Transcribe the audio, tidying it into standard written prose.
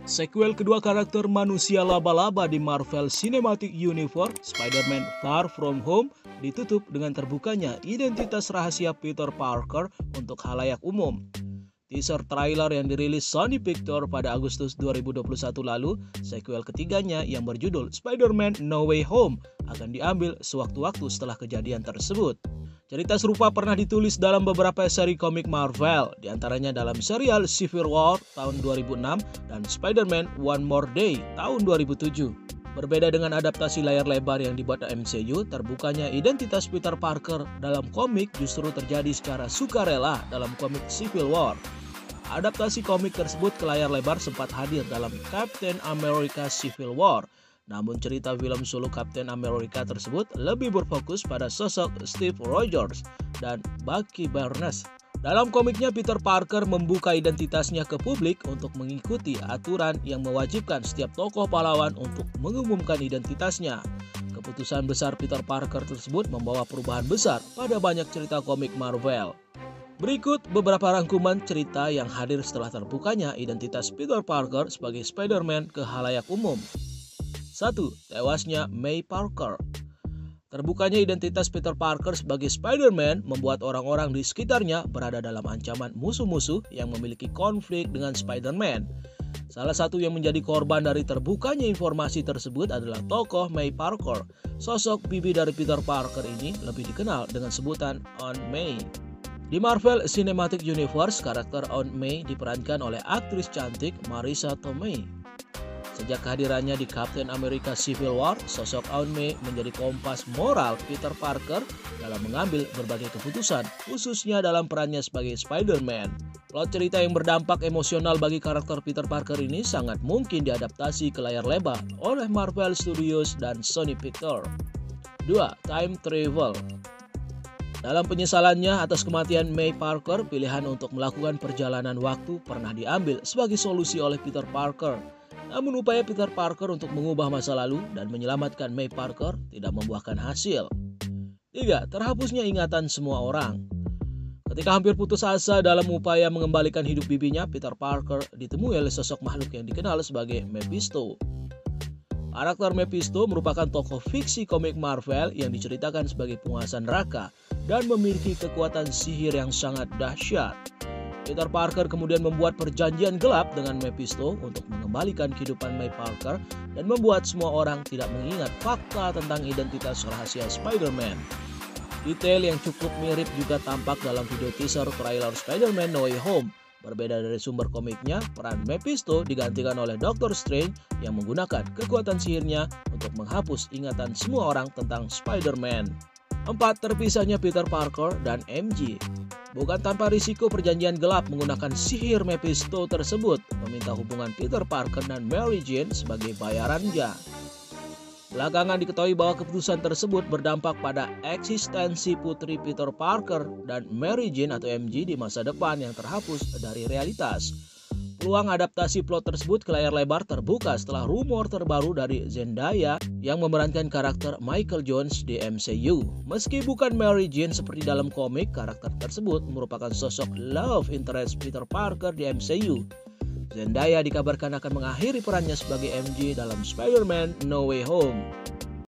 Sequel kedua karakter manusia laba-laba di Marvel Cinematic Universe, Spider-Man Far From Home, ditutup dengan terbukanya identitas rahasia Peter Parker untuk khalayak umum. Teaser trailer yang dirilis Sony Pictures pada Agustus 2021 lalu, sequel ketiganya yang berjudul Spider-Man No Way Home akan diambil sewaktu-waktu setelah kejadian tersebut. Cerita serupa pernah ditulis dalam beberapa seri komik Marvel, diantaranya dalam serial Civil War tahun 2006 dan Spider-Man One More Day tahun 2007. Berbeda dengan adaptasi layar lebar yang dibuat MCU, terbukanya identitas Peter Parker dalam komik justru terjadi secara sukarela dalam komik Civil War. Adaptasi komik tersebut ke layar lebar sempat hadir dalam Captain America Civil War. Namun cerita film solo Captain America tersebut lebih berfokus pada sosok Steve Rogers dan Bucky Barnes. Dalam komiknya, Peter Parker membuka identitasnya ke publik untuk mengikuti aturan yang mewajibkan setiap tokoh pahlawan untuk mengumumkan identitasnya. Keputusan besar Peter Parker tersebut membawa perubahan besar pada banyak cerita komik Marvel. Berikut beberapa rangkuman cerita yang hadir setelah terbukanya identitas Peter Parker sebagai Spider-Man ke khalayak umum. 1. Tewasnya May Parker. Terbukanya identitas Peter Parker sebagai Spider-Man membuat orang-orang di sekitarnya berada dalam ancaman musuh-musuh yang memiliki konflik dengan Spider-Man. Salah satu yang menjadi korban dari terbukanya informasi tersebut adalah tokoh May Parker. Sosok bibi dari Peter Parker ini lebih dikenal dengan sebutan Aunt May. Di Marvel Cinematic Universe, karakter Aunt May diperankan oleh aktris cantik Marisa Tomei. Sejak kehadirannya di Captain America Civil War, sosok Aunt May menjadi kompas moral Peter Parker dalam mengambil berbagai keputusan, khususnya dalam perannya sebagai Spider-Man. Plot cerita yang berdampak emosional bagi karakter Peter Parker ini sangat mungkin diadaptasi ke layar lebar oleh Marvel Studios dan Sony Pictures. 2. Time Travel. Dalam penyesalannya atas kematian May Parker, pilihan untuk melakukan perjalanan waktu pernah diambil sebagai solusi oleh Peter Parker. Namun upaya Peter Parker untuk mengubah masa lalu dan menyelamatkan May Parker tidak membuahkan hasil. 3. Terhapusnya ingatan semua orang. Ketika hampir putus asa dalam upaya mengembalikan hidup bibinya, Peter Parker ditemui oleh sosok makhluk yang dikenal sebagai Mephisto. Karakter Mephisto merupakan tokoh fiksi komik Marvel yang diceritakan sebagai penguasa neraka dan memiliki kekuatan sihir yang sangat dahsyat. Peter Parker kemudian membuat perjanjian gelap dengan Mephisto untuk mengembalikan kehidupan May Parker dan membuat semua orang tidak mengingat fakta tentang identitas rahasia Spider-Man. Detail yang cukup mirip juga tampak dalam video teaser trailer Spider-Man No Way Home. Berbeda dari sumber komiknya, peran Mephisto digantikan oleh Doctor Strange yang menggunakan kekuatan sihirnya untuk menghapus ingatan semua orang tentang Spider-Man. 4. Terpisahnya Peter Parker dan MJ. Bukan tanpa risiko, perjanjian gelap menggunakan sihir Mephisto tersebut meminta hubungan Peter Parker dan Mary Jane sebagai bayarannya. Belakangan diketahui bahwa keputusan tersebut berdampak pada eksistensi putri Peter Parker dan Mary Jane atau MJ di masa depan yang terhapus dari realitas. Peluang adaptasi plot tersebut ke layar lebar terbuka setelah rumor terbaru dari Zendaya yang memerankan karakter Michael Jones di MCU. Meski bukan Mary Jane seperti dalam komik, karakter tersebut merupakan sosok love interest Peter Parker di MCU. Zendaya dikabarkan akan mengakhiri perannya sebagai MJ dalam Spider-Man No Way Home.